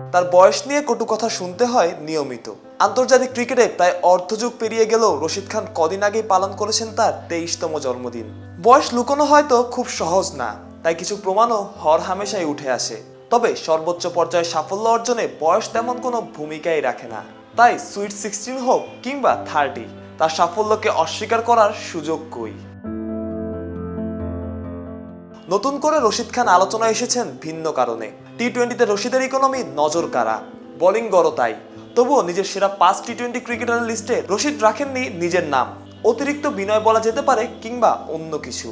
তার বয়স নিয়ে কটু কথা শুনতে হয় নিয়মিত। আন্তর্জাতিক ক্রিকেটে প্রায় অর্ধযুগ পেরিয়ে গেলেও রশিদ খান কদিন আগেই পালন করেছেন তার 23তম জন্মদিন। বয়স লুকোনো হয়তো খুব সহজ না, তাই কিছু প্রমাণও হরহামেশাই উঠে আসে। তবে সর্বোচ্চ পর্যায়ে সাফল্য অর্জনে বয়স তেমন কোনো ভূমিকাই রাখে না। তাই সুইট 16 হোক কিংবা 30, তার সাফল্যকে অস্বীকার করার সুযোগ কই। নতুন করে রশিদ খান আলোচনায় এসেছেন ভিন্ন কারণে। টি-20তে রশিদের ইকোনমি নজর কাড়া, বোলিং গড় তাই। তবুও নিজের সেরা 5 টি-20 ক্রিকেটারের লিস্টে রশিদ রাখেননি নিজের নাম। অতিরিক্ত বিনয় বলা যেতে পারে কিংবা অন্য কিছু।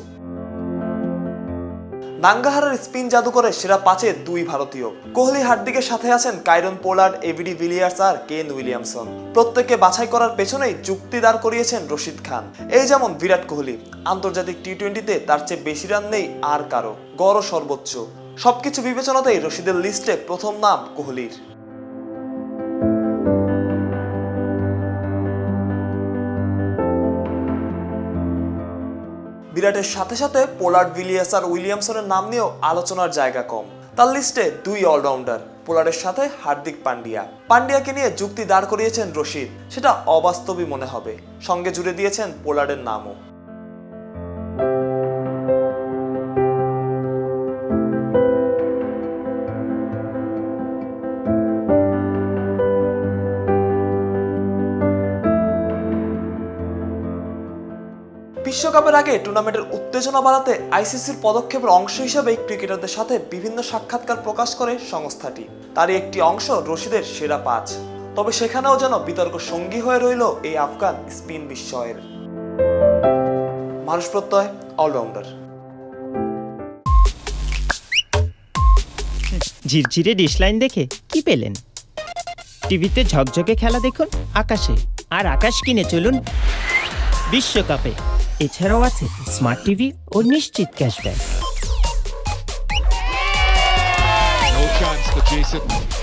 নাঙ্গাহারের স্পিন জাদুকরে সেরা 5-এ 2 ভারতীয়। কোহলি হার্দিকের সাথে আছেন কাইরন পোলার্ড, এবিডি ভিলিয়ার্স আর কেন উইলিয়ামসন। প্রত্যেককে বাছাই করার পেছনেই যুক্তি দাঁড় করিয়েছেন রশিদ খান। এই যেমন বিরাট কোহলি, আন্তর্জাতিক টি-20তে তার চেয়ে বেশি রান নেই আর কারো, গড় সর্বোচ্চ। সবকিছু বিবেচনাতেই রশিদের লিস্টে প্রথম নাম কোহলির। বিরাটের সাথে সাথে পোলার্ড, ভিলিয়ার্স আর উইলিয়ামসনের নাম নিয়েও আলোচনার জায়গা কম। তার লিস্টে 2 অলরাউন্ডার, পোলার্ডের সাথে হার্দিক পান্ডিয়া। পান্ডিয়াকে নিয়ে যুক্তি দাঁড় করিয়েছেন রশিদ, সেটা অবাস্তবই মনে হবে। সঙ্গে জুড়ে দিয়েছেন পোলার্ডের নামও। বিশ্বকাপের আগে টুর্নামেন্টের উত্তেজনা বাড়াতে আইসিসির পদক্ষেপের অংশ হিসেবে ক্রিকেটারদের সাথে বিভিন্ন সাক্ষাৎকার প্রকাশ করে সংস্থাটি। তারই একটি অংশ রশিদের সেরা 5। তবে সেখানেও যেন বিতর্ক সঙ্গী হয়ে রইল এই আফগান স্পিন বিস্ময়ের। মানুষ প্রত্যয় অলরাউন্ডার। ঝিরঝিরে ডিশলাইন দেখে কি পেলেন? টিভিতে ঝকঝকে খেলা দেখুন আকাশে, আর আকাশ কিনে চলুন বিশ্বকাপে। এছাড়াও আছে স্মার্ট টিভি ও নিশ্চিত ক্যাশব্যাক।